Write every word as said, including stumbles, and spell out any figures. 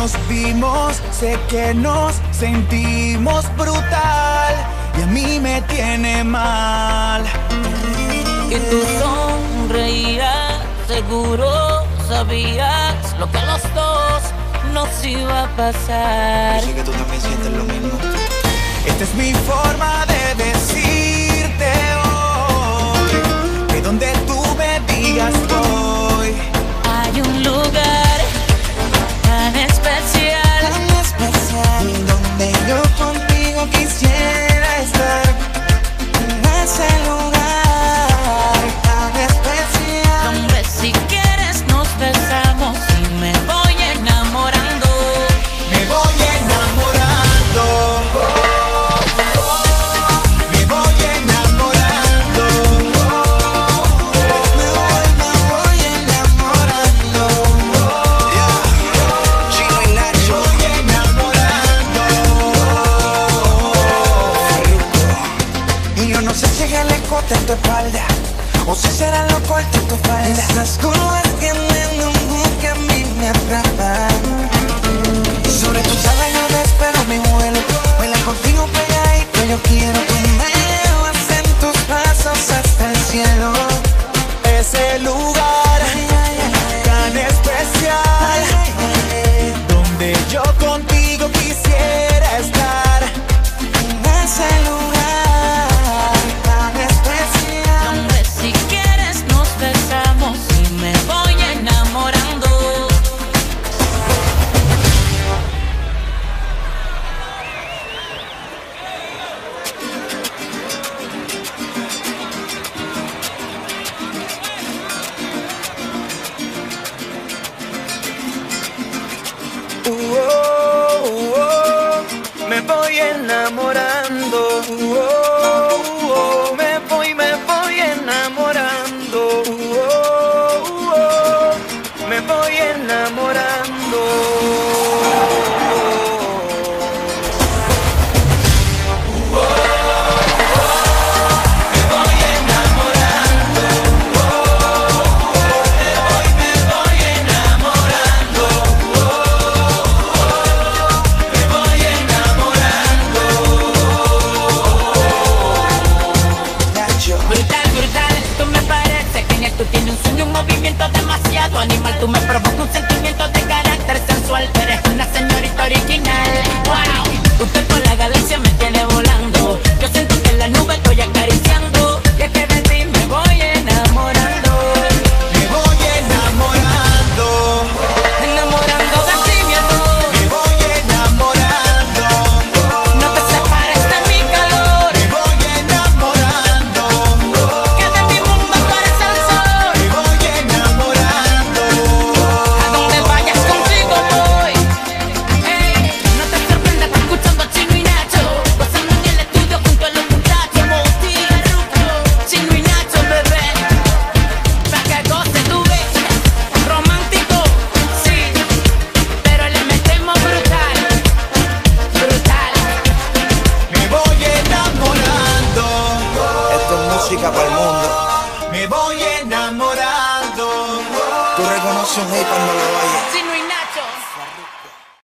nos vimos, sé que nos sentimos brutal y a mí me tiene mal. Que tú sonreías, seguro sabías lo que a los dos nos iba a pasar. Yo sé que tú también sientes lo mismo. Esta es mi forma de decirte hoy que donde tú me digas voy. Hay un lugar tan especial, Tan especial, donde yo contigo quisiera estar. En ese lugar tan especial, donde si quieres nos besamos y me voy enamorando. Me voy enamorando. Me voy enamorando. me voy, me voy enamorando. Chino y Nacho. Voy enamorando. Y yo no sé si es el escote en tu espalda o si será lo corto en tu falda. Esas curvas tienen un hook que a mí me atrapan. Sobre tu sala yo espero mi vuelo. Baila contigo pegadito, yo quiero que me llevas en tus brazos hasta el cielo. Ese lugar tan especial donde yo contigo quisiera estar. En ese lugar tan especial, Donde si quieres nos besamos y me voy enamorando. Uh, oh, uh, oh, me voy enamorando. Uh, oh, uh, oh, me voy, me voy enamorando. Uh, oh, uh, oh, me voy enamorando. Nacho. Brutal, brutal, tú me parece genial. Tú tienes un sueño, un movimiento demasiado animal. Tú me provocas un sentimiento de carácter sensual. Eres una señorita original. Wow, usted por la galaxia me tiene volando. Yo siento que en la nube estoy acariciando. Y es que de ti me voy enamorando. Me voy enamorando. Enamorando de ti, mi amor. Me voy enamorando. No te separes de mi calor. Me voy enamorando. Que de mi mundo tú eres el sol. Me voy enamorando. A donde vayas contigo voy. Ey, no te sorprendas escuchando a Chino y Nacho, gozando en el estudio junto a los muchachos. Chino y Nacho, bebé, pa' que goce tu ves. Romántico, sí, pero le metemos brutal, brutal. Me voy enamorando. Esto es música para el mundo. Me voy enamorando. Tú reconoces un hit cuando lo oyes.